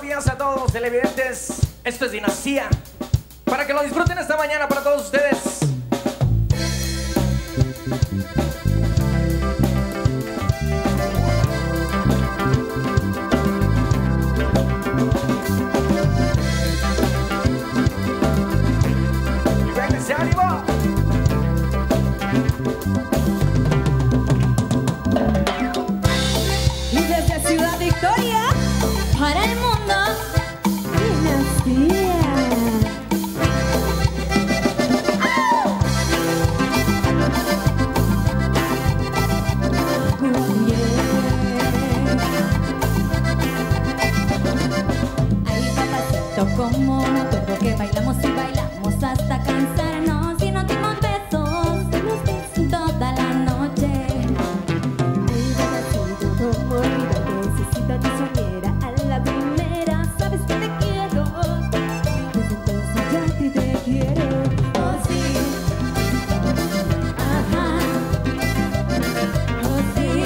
días a todos los televidentes. Esto es Dinastía. Para que lo disfruten esta mañana para todos ustedes. ¡Vénganse, ánimo! Y desde Ciudad Victoria para el mundo, Dinastía. Oh, yeah. Ahí papacito, como todo que bailamos y bailamos hasta cansarnos y nos dimos besos toda la noche. Ay, papacito, como necesito tu soñera a la primera. Sabes que te quiero, desde entonces ya a ti te quiero. Oh sí, ajá, oh sí,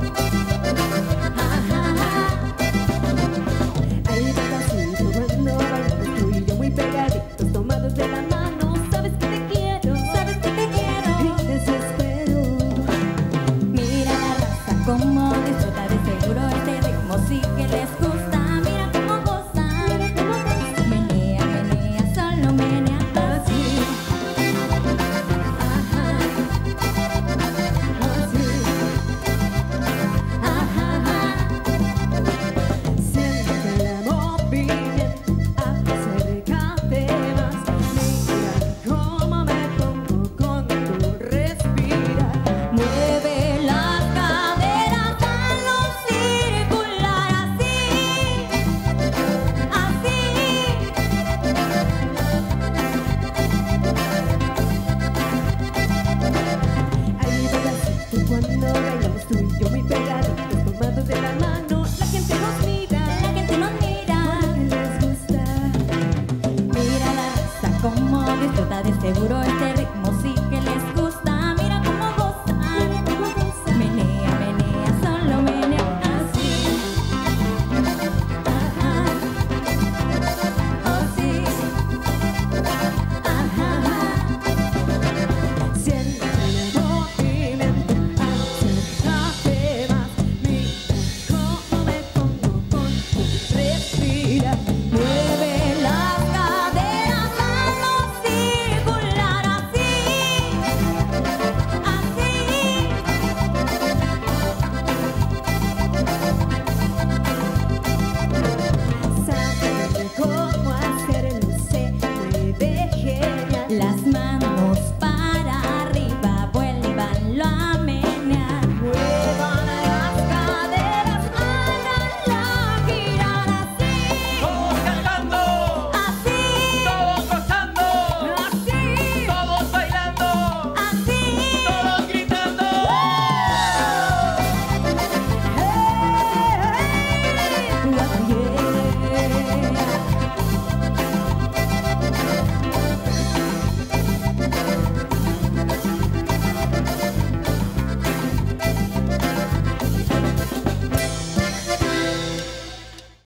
ajá. Ay, papacito, cuando bailamos tú y yo muy pegaditos, tomados de la mano. Sabes que te quiero y desespero. Mira la raza como